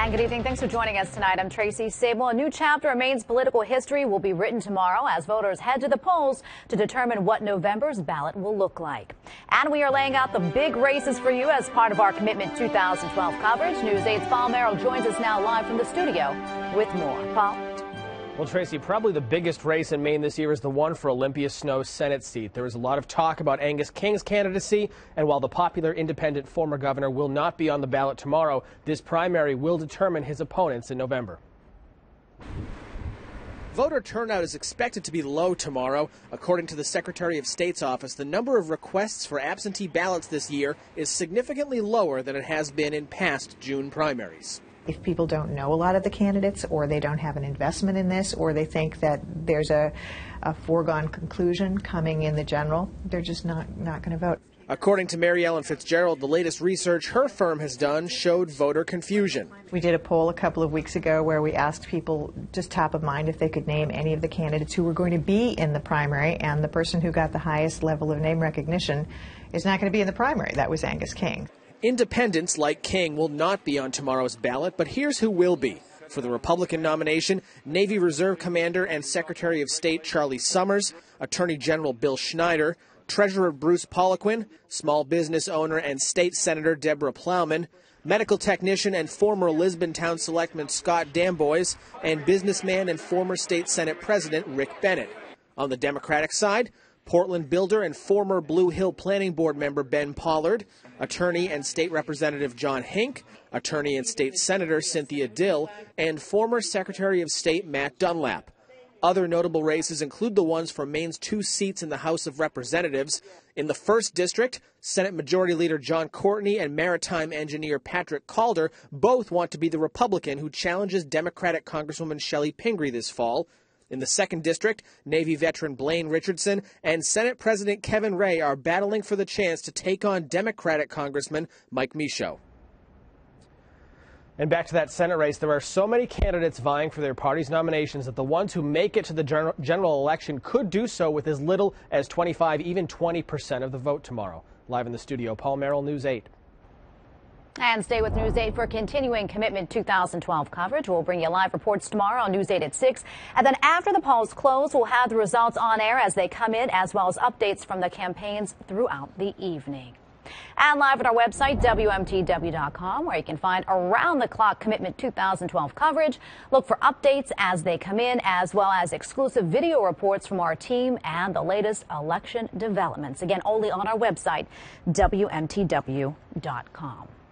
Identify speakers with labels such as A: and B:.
A: And good evening. Thanks for joining us tonight. I'm Tracy Sable. A new chapter of Maine's political history will be written tomorrow as voters head to the polls to determine what November's ballot will look like. And we are laying out the big races for you as part of our Commitment 2012 coverage. News 8's Paul Merrill joins us now live from the studio with more. Paul?
B: Well, Tracy, probably the biggest race in Maine this year is the one for Olympia Snowe's Senate seat. There is a lot of talk about Angus King's candidacy, and while the popular independent former governor will not be on the ballot tomorrow, this primary will determine his opponents in November. Voter turnout is expected to be low tomorrow. According to the Secretary of State's office, the number of requests for absentee ballots this year is significantly lower than it has been in past June primaries.
C: If people don't know a lot of the candidates, or they don't have an investment in this, or they think that there's a foregone conclusion coming in the general, they're just not going to vote.
B: According to Mary Ellen Fitzgerald, the latest research her firm has done showed voter confusion.
C: We did a poll a couple of weeks ago where we asked people just top of mind if they could name any of the candidates who were going to be in the primary, and the person who got the highest level of name recognition is not going to be in the primary. That was Angus King.
B: Independents like King will not be on tomorrow's ballot, but here's who will be. For the Republican nomination, Navy Reserve Commander and Secretary of State Charlie Summers, Attorney General Bill Schneider, Treasurer Bruce Poliquin, small business owner and State Senator Deborah Plowman, medical technician and former Lisbon Town Selectman Scott Dambois, and businessman and former State Senate President Rick Bennett. On the Democratic side, Portland builder and former Blue Hill Planning Board member Ben Pollard, attorney and state representative John Hink, attorney and state senator Cynthia Dill, and former Secretary of State Matt Dunlap. Other notable races include the ones for Maine's 2 seats in the House of Representatives. In the 1st District, Senate Majority Leader John Courtney and maritime engineer Patrick Calder both want to be the Republican who challenges Democratic Congresswoman Shelley Pingree this fall. In the 2nd District, Navy veteran Blaine Richardson and Senate President Kevin Ray are battling for the chance to take on Democratic Congressman Mike Michaud. And back to that Senate race, there are so many candidates vying for their party's nominations that the ones who make it to the general election could do so with as little as 25, even 20% of the vote tomorrow. Live in the studio, Paul Merrill, News 8.
A: And stay with News 8 for continuing Commitment 2012 coverage. We'll bring you live reports tomorrow on News 8 at 6. And then after the polls close, we'll have the results on air as they come in, as well as updates from the campaigns throughout the evening. And live at our website, WMTW.com, where you can find around-the-clock Commitment 2012 coverage. Look for updates as they come in, as well as exclusive video reports from our team and the latest election developments. Again, only on our website, WMTW.com.